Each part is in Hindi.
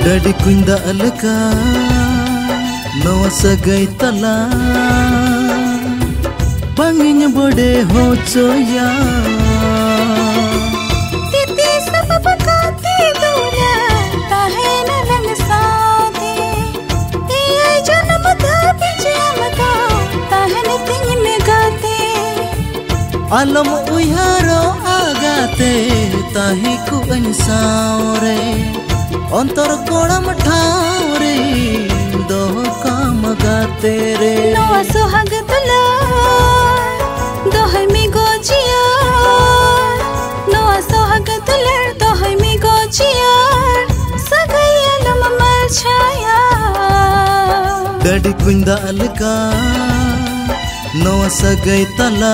Dadi kuinda alaka Noa sagai tala Banginya bode hocoya Titi sababakati dula Tahena lang saade Iyai janam dhabi jamata Tahena tingi me gate Alam uyharo agate Tahi ku ansaure Ontor kolam ठावरे दो काम गाते रे Noa sohag tula Dohai mi gojiya Noa sohag tula Dohai mi gojiya Sagai alam mal chaya Dadi kuinda alka Noa sagai tala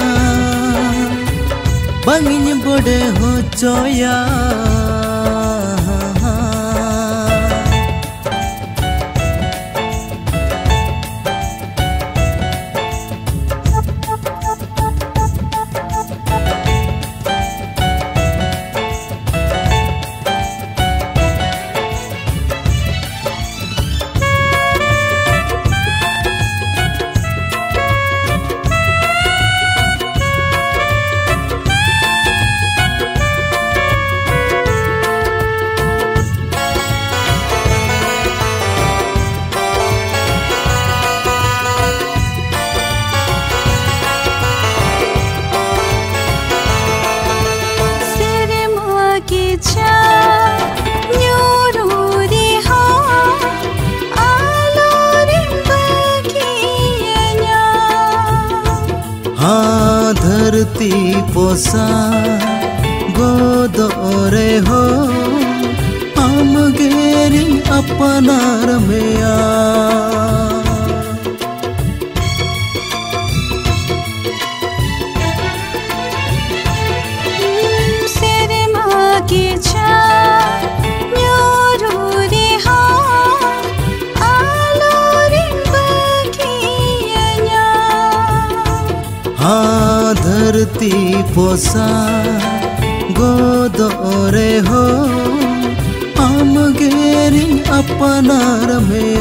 Banginya bode hocoya हाँ धरती पोसा गोदोरे हो हम गेरी अपनार में सेरे माँ की छा न्योरूरी हो आलोरी बगिया हाँ धरती पोसा गोदोरे हो हम गेरी अपनार में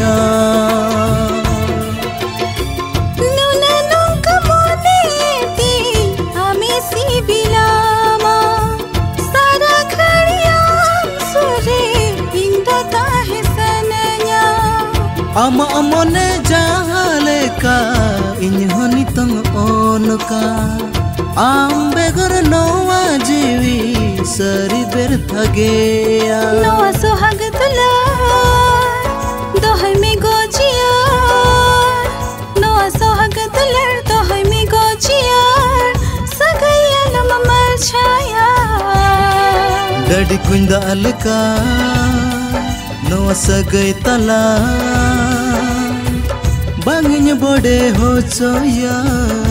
Ama amone jahale ka inhoni tang onka ambe gor noa jiwi sari ber thageya Noa sohag tula dohai mi gojiya Noa sohag tula dohai mi gojiya sagai alam mal chaya Dadi kuinda alka Noa sagai tala Banginya bode hocoya